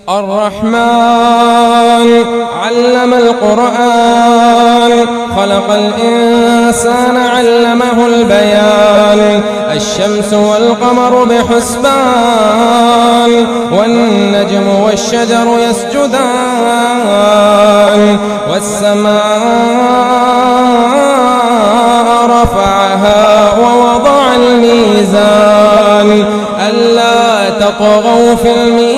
الرحمن علم القرآن خلق الإنسان علمه البيان الشمس والقمر بحسبان والنجم والشجر يسجدان والسماء رفعها ووضع الميزان ألا تطغوا في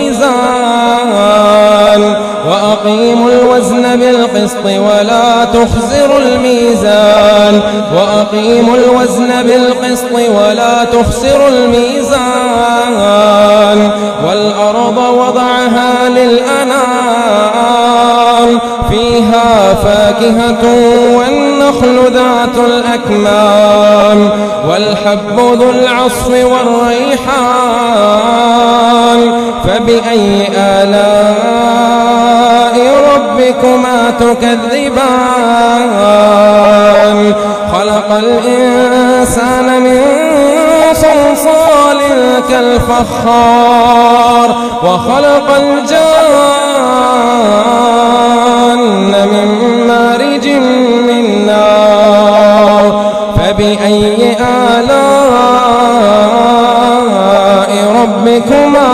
الميزان وأقيموا الوزن بالقسط ولا تخسروا الميزان وأقيموا الوزن بالقسط ولا تخسروا الميزان والأرض وضعها للأنام فيها فاكهة والنخل ذات الأكمام والحب ذو العصف والريحان فبأي آلاء ربكما تكذبان خلق الإنسان من صلصال كالفخار وخلق الجان من مارج من نار فبأي آلاء ربكما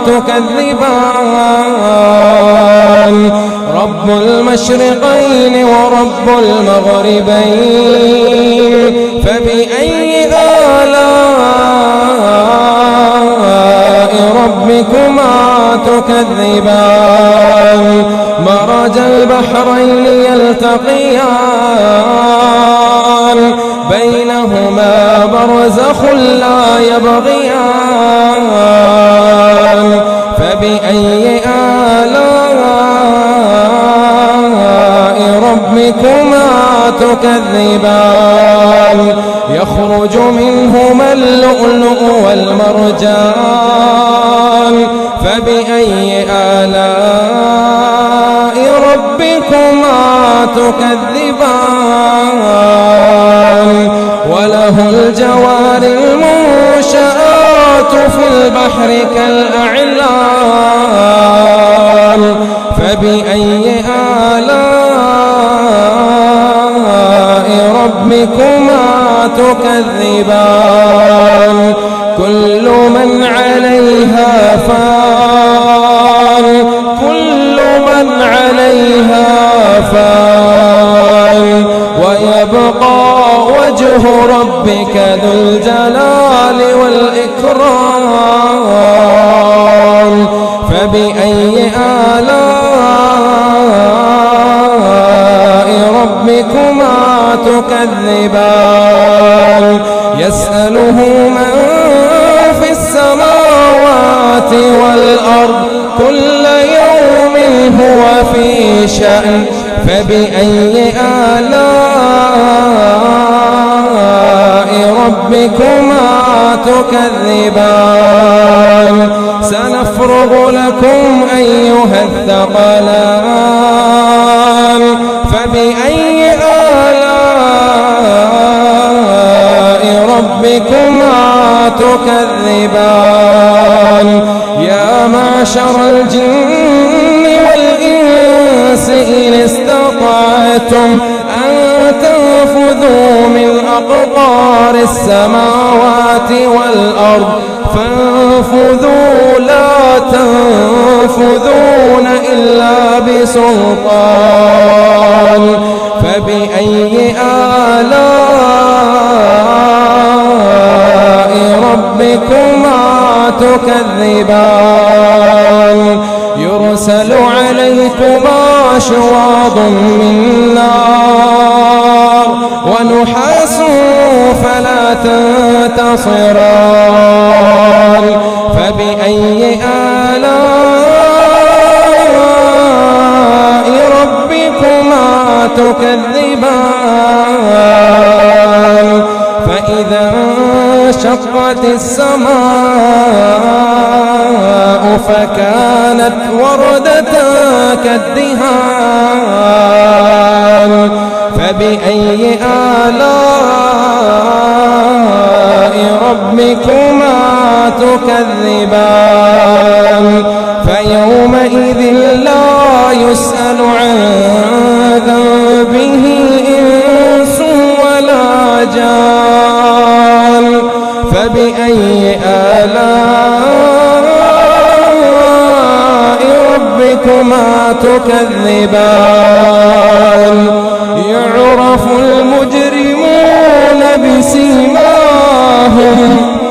تكذبان رب المشرقين ورب المغربين فبأي آلاء ربكما تكذبان مرج البحرين يلتقيان بينهما برزخ لا يبغيان فبأي آلاء ربكما تكذبان يخرج منهما اللؤلؤ والمرجان فبأي آلاء ربكما تكذبان وله الجوار المنشآت في البحر كالأعلام فبأي آلاء ربكما تكذبان كل من عليها فان كل من عليها فان ويبقى وجه ربك ذو الجلال والإكرام فبأي آلاء ربكما تكذبان يسأله من في السماوات والأرض كل يوم هو في شأن فبأي آلاء ربكما تكذبان سنفرغ لكم أيها الثقلان فبأي آلاء ربكما تكذبان يا معشر الجن والإنس إن استطعتم أن تنفذوا من أقطار السماوات والأرض فانفذوا لا تنفذون إلا بسلطان فبأي آلاء ربكما تكذبان يرسل عليكما شواظ من نار ونحاس فلا تنتصران فبأي آلاء ربكما تكذبان فإذا انشقت السماء فكانت وردة كالدهان فبأي آلاء ربكما تكذبان فيوم يومئذ لا يسأل عن ذنبه إنس ولا جان فبأي آلاء ربكما تكذبان يعرف المجرمون بسيماهم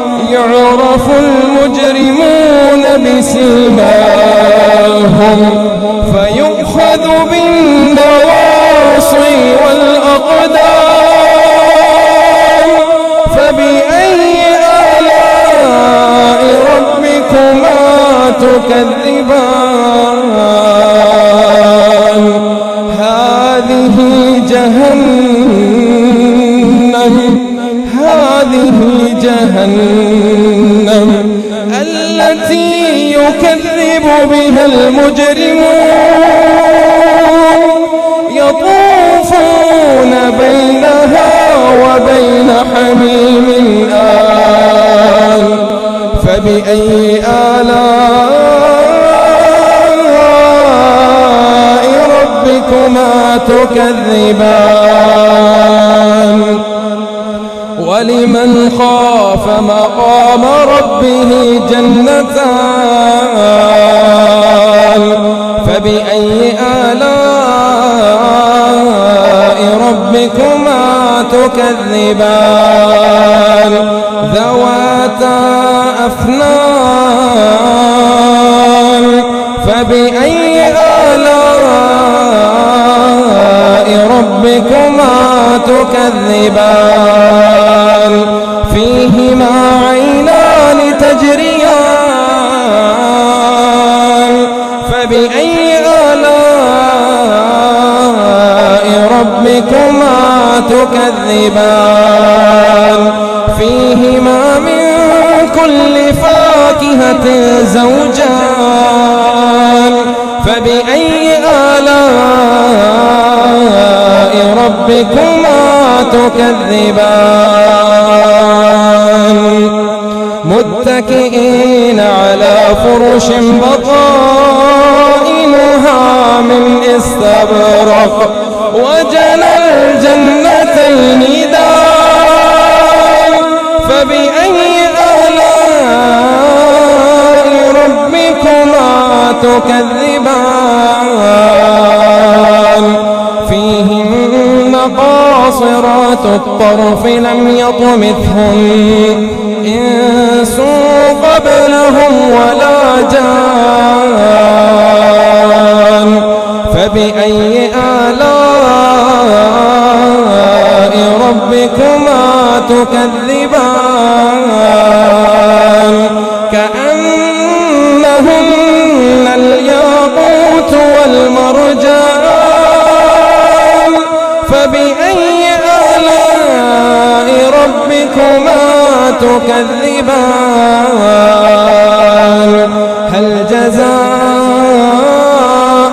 فيؤخذ بالنواصي والأقدام فبأي آلاء ربكما تكذبان هذه جهنم التي يكذب بها المجرمون يطوفون بينها وبين حميم آن فبأي آلاء ربكما تكذبان ولمن خاف مقام ربه جنتان فبأي آلاء ربكما تكذبان ذواتا أفنان فبأي آلاء ربكما تكذبان فيهما عينان تجريان فبأي آلاء ربكما تكذبان فيهما من كل فاكهة زوجان فبأي آلاء ربكما تكذبان متكئين على فرش بطائنها من استبرق وجنى الجنتين دان فبأي آلاء ربكما تكذبان فيهن قاصرات الطرف لم يطمثهن إنس قبلهم ولا جان فبأي آلاء ربكما تكذبان كأنهن الياقوت والمرجان فبأي آلاء ربكما تكذبان هل جزاء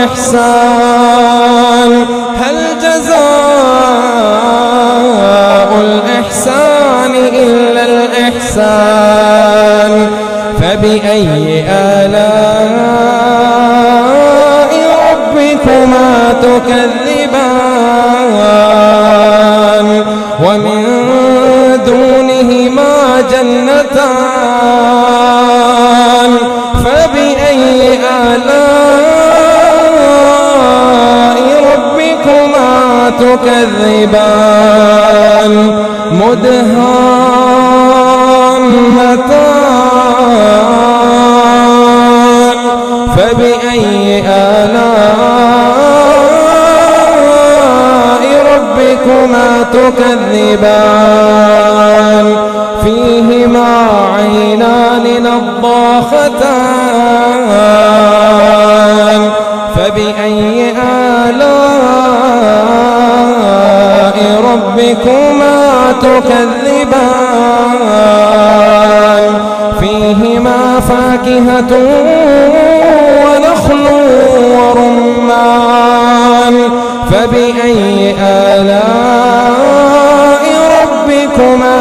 الإحسان إلا الإحسان فبأي آلاء ربكما تكذبان ومن دونهما جنتان فبأي آلاء ربكما تكذبان مدهامتان فبأي آلاء ربكما تكذبان فيهما عينان نضاختان فبأي آلاء ربكما تكذبان فيهما فاكهة ونخل ورمان فبأي آلاء ربكما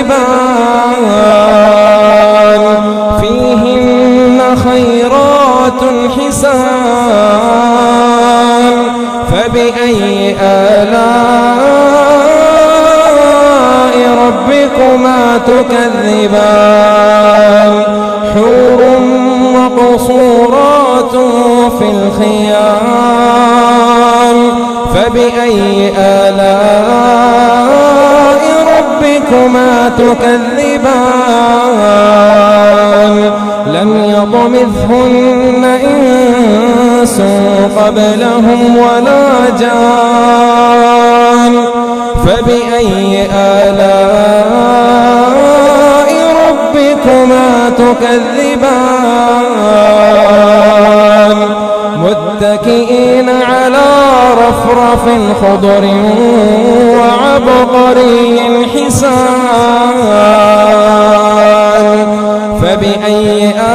تكذبان فيهن خيرات حسان فبأي آلاء ربكما تكذبان حور مقصورات في الخيام فبأي آلاء ربكما تكذبان لم يطمثهن إنس قبلهم ولا جان فبأي آلاء ربكما تكذبان متكئين على رفرف خضر وعبقري حسان فبأي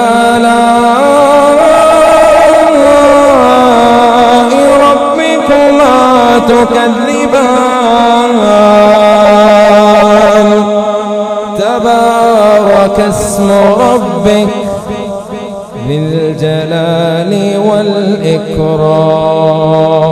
آلاء ربكما تكذبان تبارك اسم ربك ذي الجلال والإكرام.